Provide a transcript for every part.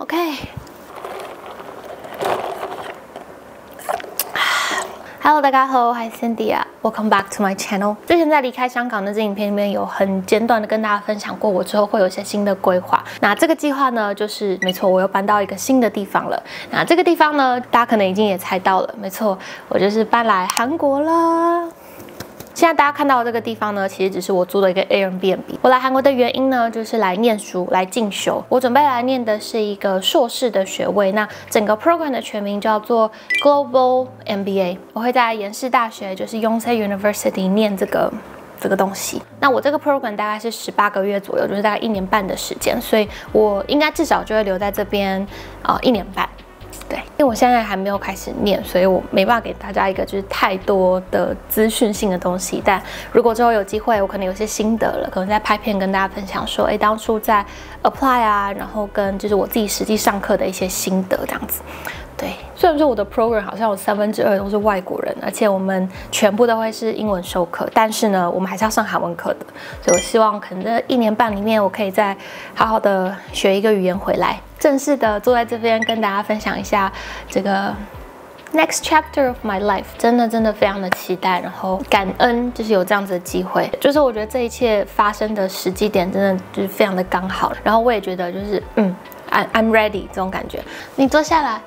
OK。Hello， 大家好，我是 Cindy 啊 ，Welcome back to my channel。之前在离开香港的这影片里面有很简短的跟大家分享过，我之后会有一些新的规划。那这个计划呢，就是没错，我又搬到一个新的地方了。那这个地方呢，大家可能已经也猜到了，没错，我就是搬来韩国了。现在大家看到的这个地方呢，其实只是我租的一个 Airbnb。我来韩国的原因呢，就是来念书，来进修。我准备来念的是一个硕士的学位，那整个 program 的全名叫做 Global MBA。我会在延世大学，就是 Yonsei University 念这个东西。那我这个 program 大概是18个月左右，就是大概1年半的时间，所以我应该至少就会留在这边1年半。对，因为我现在还没有开始念，所以我没办法给大家一个就是太多的资讯性的东西。但如果之后有机会，我可能有些心得了，可能在拍片跟大家分享说，当初在 apply 啊，然后跟就是我自己实际上课的一些心得这样子。对，虽然说我的 program 好像有2/3都是外国人，而且我们全部都会是英文授课，但是呢，我们还是要上韩文课的。所以我希望可能这1年半里面，我可以再好好的学一个语言回来，正式的坐在这边跟大家分享一下这个 next chapter of my life。真的非常的期待，然后感恩就是有这样子的机会，就是我觉得这一切发生的时机点真的就是非常的刚好，然后我也觉得就是I'm ready 这种感觉。你坐下来。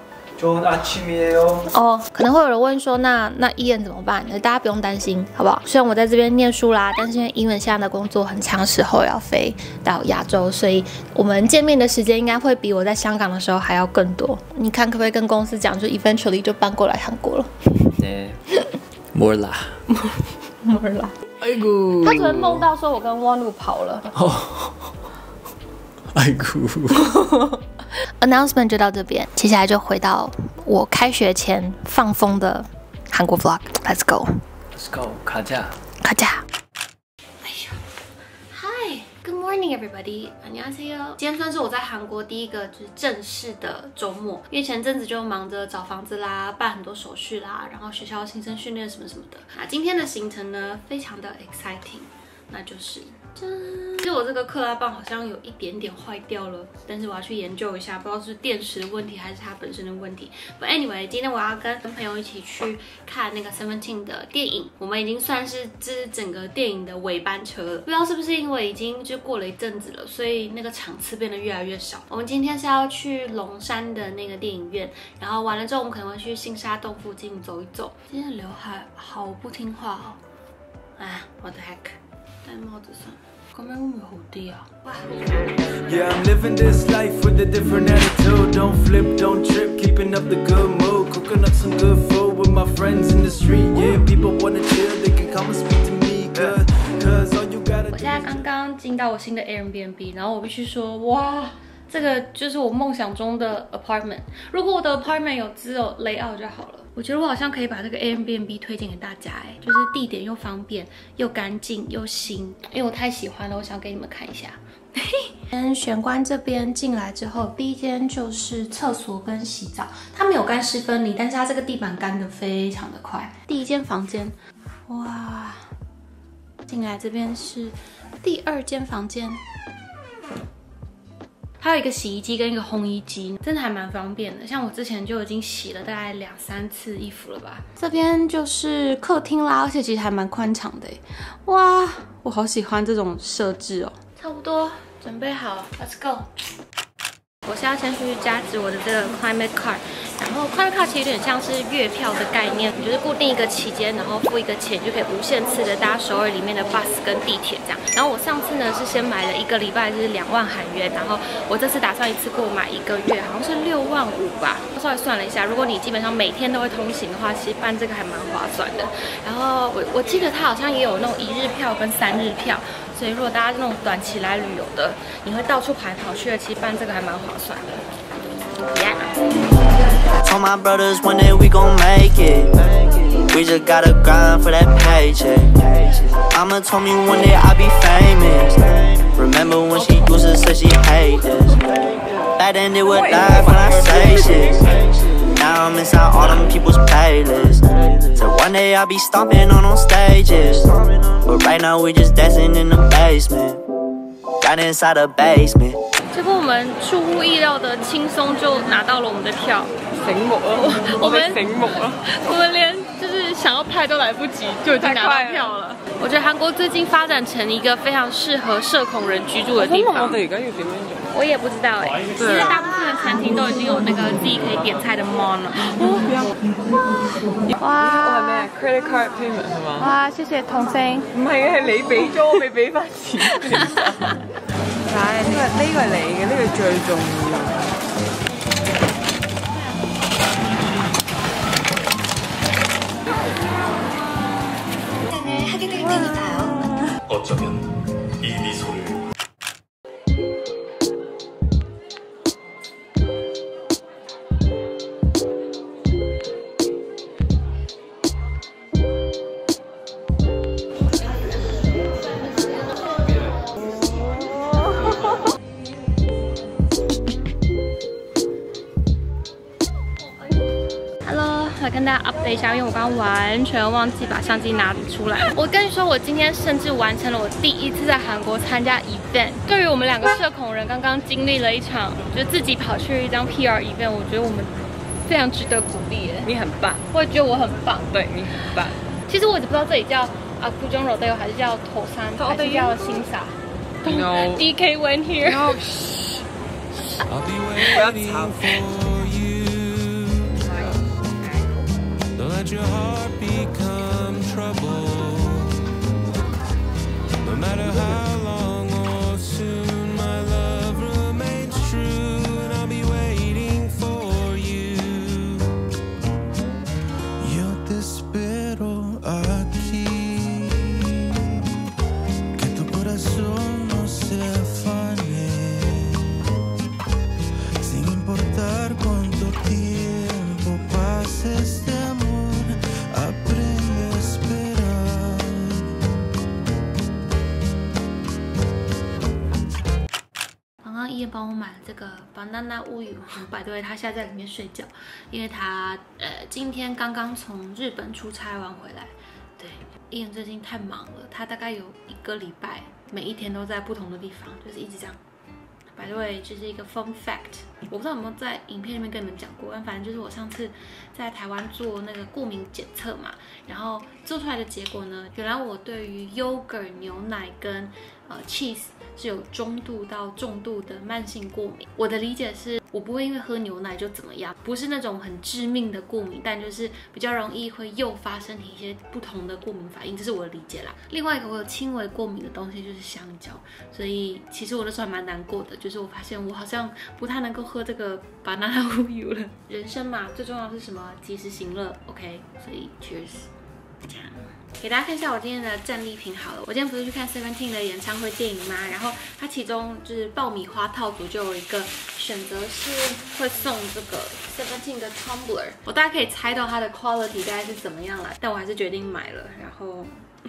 可能会有人问说，那Ian怎么办？大家不用担心，好不好？虽然我在这边念书啦，但是因为Ian现在的工作很长时候要飞到亚洲，所以我们见面的时间应该会比我在香港的时候还要更多。你看可不可以跟公司讲，就 eventually 就搬过来韩国了？ 对，몰라。 他昨天梦到说我跟汪璐跑了。Announcement 就到这边，接下来就回到我开学前放风的韩国 vlog。Let's go，Let's go， 가자。 Hi， Good morning everybody， 안녕하세요。今天算是我在韩国第一个就是正式的周末，因为前阵子就忙着找房子啦，办很多手续啦，然后学校新生训练什么什么的。那今天的行程呢，非常的 exciting， 那就是。其实我这个克拉棒好像有一点点坏掉了，但是我要去研究一下，不知道是电池的问题还是它本身的问题。But anyway， 今天我要跟朋友一起去看那个 Seventeen 的电影，我们已经算是这整个电影的尾班车了。不知道是不是因为已经就过了一阵子了，所以那个场次变得越来越少。我们今天是要去龙山的那个电影院，然后完了之后我们可能会去新沙洞附近走一走。今天的刘海好不听话哦，what the heck。戴帽子算了，刚才会不会好低啊？哇 Yeah, I'm living this life with a different attitude. Don't flip, don't trip, keeping up the good mood. Cooking up some good food with my friends in the street. Yeah, people wanna chill, they can come and speak to me. Cause all you gotta do. 我现在刚刚进到我新的 Airbnb， 然后我必须说，哇，这个就是我梦想中的 apartment。如果我的 apartment 只有 layout 就好了。我觉得我好像可以把这个 Airbnb 推荐给大家，就是地点又方便，又干净又新，因为我太喜欢了，我想给你们看一下。玄关这边进来之后，第一间就是厕所跟洗澡，它没有干湿分离，但是它这个地板干得非常的快。第一间房间，哇，进来这边是第2间房间。还有一个洗衣机跟一个烘衣机，真的还蛮方便的。像我之前就已经洗了大概2、3次衣服了吧。这边就是客厅啦，而且其实还蛮宽敞的。哇，我好喜欢这种设置哦。差不多准备好 ，Let's go。我现在先去加值我的这个 Climate Card， 然后 Climate Card 其实有点像是月票的概念，你就是固定一个期间，然后付一个钱就可以无限次的搭首尔里面的 bus 跟地铁这样。然后我上次呢是先买了1个礼拜就是2万韩元，然后我这次打算一次过买1个月，好像是6万5吧。稍微算了一下，如果你基本上每天都会通行的话，其实办这个还蛮划算的。然后我记得它好像也有那种1日票跟3日票。所以如果大家那种短期来旅游的，你会到处跑来跑去的，其实办这个还蛮划算的。Told my brothers one day we gon' make it. We just gotta grind for that paycheck. Mama told me one day I'll be famous. Remember when she used to say she hate this? Back then they would laugh when I say shit. Now I'm inside all them people's playlists. So one day I'll be stomping on those stages. But right now we just dancing in the basement. Right inside the basement. 结果我们出乎意料的轻松就拿到了我们的票。 醒目啊！我们醒目啊！ 我们连就是想要拍都来不及，就已经拿到票了。我觉得韩国最近发展成一个非常适合社恐人居住的地方。 我哋而家要點樣用？ 我也不知道哎，其實大部分的餐廳都已經有那個自己可以點菜的 mon 了。哇！ 我係咩 ？credit card payment 係嘛？ 哇！謝謝童星。 唔係啊，係你俾咗，我未俾翻錢。係呢個係你嘅，呢個最重要。 어쩌면 이 미소를 来跟大家 update 一下，因为我刚刚完全忘记把相机拿出来。我跟你说，我今天甚至完成了我第一次在韩国参加 event。对于我们两个社恐人，刚刚经历了一场，就自己跑去一张 PR event， 我觉得我们非常值得鼓励耶。 你很棒， 我也觉得我很棒。 对你很棒。 其实我也不知道这里叫Apgujeong Rodeo还是叫头山，还是叫新沙。 No. DK went here. No. 不要吵。 Let your heart become trouble. No matter how long or soon, my love remains true, and I'll be waiting for you. Yo te espero aquí, que tu corazón no se afane, sin importar cuánto tiempo pases. 伊恩帮我买了这个 banana 乌鱼，百对他现在在里面睡觉，因为他今天刚刚从日本出差完回来。对，伊恩最近太忙了，他大概有1个礼拜，每一天都在不同的地方，就是一直这样。by the way， 这是一个 fun fact， 我不知道有没有在影片里面跟你们讲过，但反正就是我上次在台湾做那个过敏检测嘛，然后做出来的结果呢，原来我对于 yogurt 牛奶跟cheese 是有中度到重度的慢性过敏。我的理解是，我不会因为喝牛奶就怎么样，不是那种很致命的过敏，但就是比较容易会诱发身体一些不同的过敏反应，这是我的理解啦。另外一个我有轻微过敏的东西就是香蕉，所以其实我那时候还蛮难过的，就是我发现我好像不太能够喝这个 banana 乌油了。人生嘛，最重要的是什么？及时行乐 ，OK？ 所以 cheers。 这样，给大家看一下我今天的战利品好了。我今天不是去看 Seventeen 的演唱会电影吗？然后它其中就是爆米花套组就有一个选择是会送这个 Seventeen 的 tumbler。我大家可以猜到它的 quality 大概是怎么样啦，但我还是决定买了。然后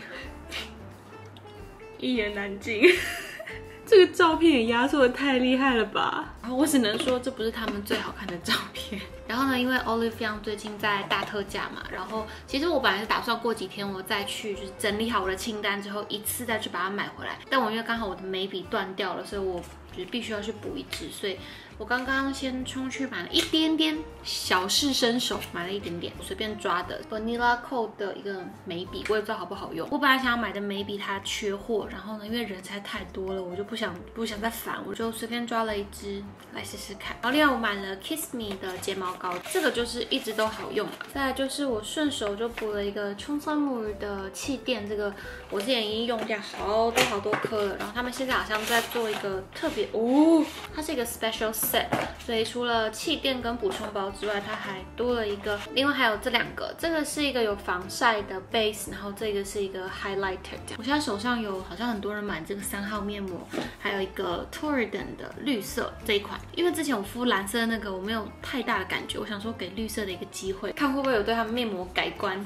一言难尽。这个照片也压缩的太厉害了吧！然后我只能说这不是他们最好看的照片。然后呢，因为 Olive Young 最近在大特价嘛，然后其实我本来是打算过几天我再去就是整理好我的清单之后一次再去把它买回来，但我因为刚好我的眉笔断掉了，所以我就是必须要去补一支，所以我刚刚先冲去买了一点点，小试身手，买了一点点，随便抓的 Vanilla Code 的一个眉笔，我也不知道好不好用。我本来想要买的眉笔它缺货，然后呢，因为人才太多了，我就不想再烦，我就随便抓了一支来试试看。然后另外我买了 Kiss Me 的睫毛膏，这个就是一直都好用了。再来就是我顺手就补了一个청설물的气垫，这个我之前已经用掉好多颗了，然后他们现在好像在做一个特别它是一个 special set， 所以除了气垫跟补充包之外，它还多了一个，另外还有这两个，这个是一个有防晒的 base， 然后这个是一个 highlighter。我现在手上有好像很多人买这个3号面膜，还有一个 Torridon 的绿色这一款，因为之前我敷蓝色的那个我没有太大的感觉，我想说给绿色的一个机会，看会不会有对他们面膜改观。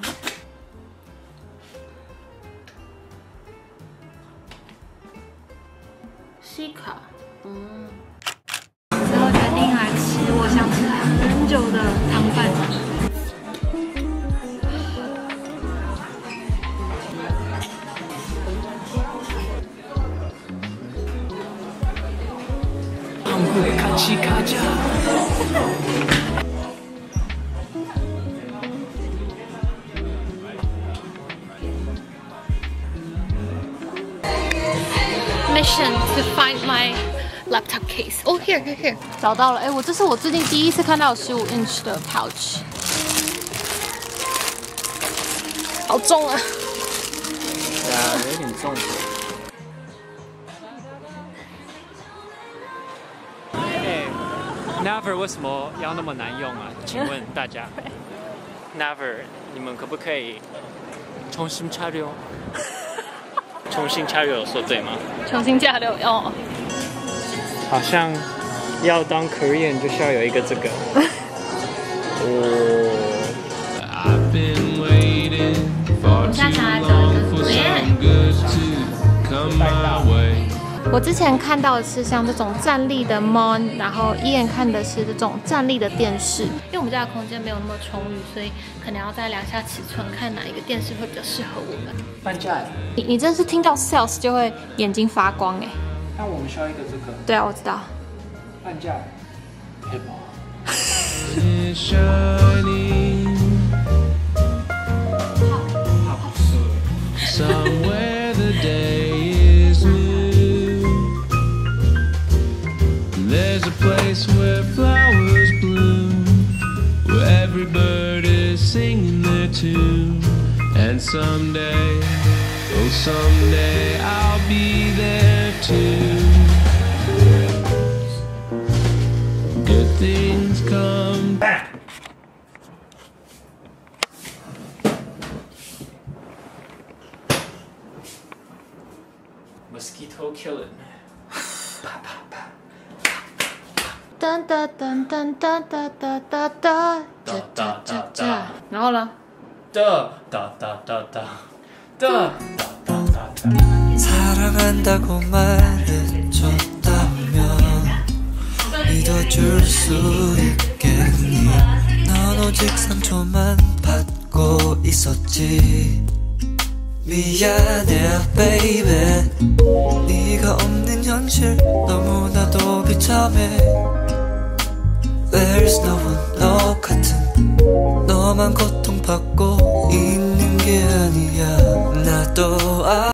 西卡，之后决定来吃我想吃很久的汤饭。 find my laptop case. Oh, here. 找到了。哎，这是我最近第一次看到有15 inch 的 pouch， 好重啊！ 对啊，有点重。 Never 为什么要那么难用啊？请问大家，Never 你们可不可以重新加油？重新加油有说对吗？ 重新加流哦。 好像要当 Korean 就是要有一个这个。 I've been waiting far too long for some good to come my way. 我之前看到的是像这种站立的 mon， 然后Ian看的是这种站立的电视。因为我们家的空间没有那么充裕，所以可能要再量下尺寸，看哪一个电视会比较适合我们。 半价。 你真是听到 sales 就会眼睛发光哎。 那我们需要一个这个。 对啊，我知道。 半价。可以吗？ Is shining somewhere the day is new. There's a place where flowers bloom, where every bird is singing their tune. And someday, oh someday I'll be there too. Good things come back. Mosquito killing. 噔噔噔噔噔噔噔噔噔噔。然后呢？ 사랑한다고 말해줬다면 믿어줄 수 있겠니? 넌 오직 상처만 받고 있었지. 미안해 baby. 네가 없는 현실 너무나도 비참해. There's no one 너 같은. 너만 고통받고 있는 게 아니야. 나도